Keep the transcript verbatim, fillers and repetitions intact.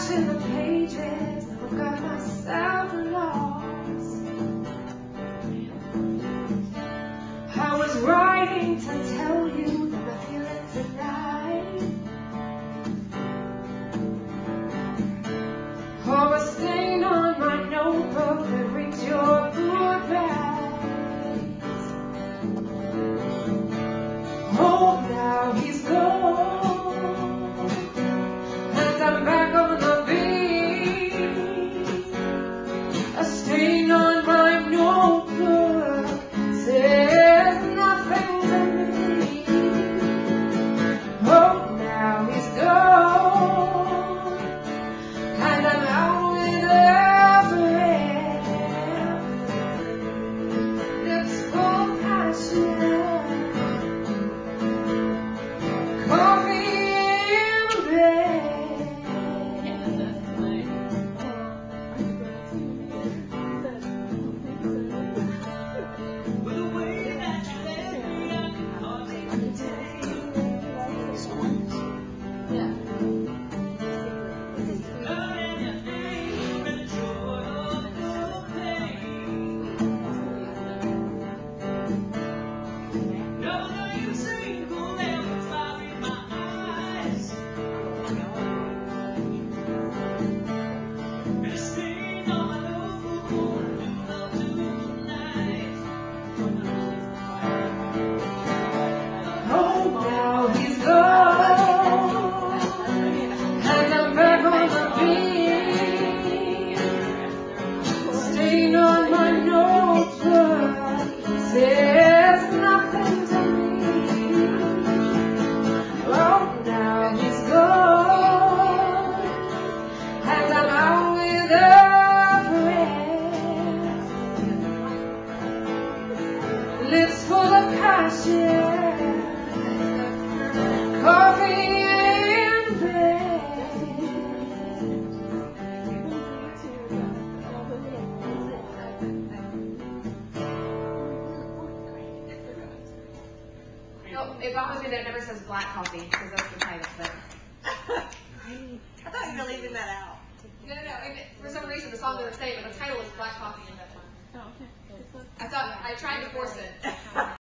flashing the pages, I've got myself lost. I was writing to tell you that I feel it tonight. Oh, a stain on my notebook that reads your goodbyes. Oh, now he's gone, and I'm back on the beat. A stain on my notebook says nothing to me. Oh, now he's gone, and I'm out with a friend. It's full passion. There's nothing to me. Oh, now he's gone, and I'm out with a friend. Lips full of passion, coffee and bed. No, it bothers me that it never says black coffee, because that's the title, but... I thought you were leaving that out. No, no, no, it, for some reason the song doesn't say it, but the title is black coffee in that one. Oh, okay. I thought, I tried to force it.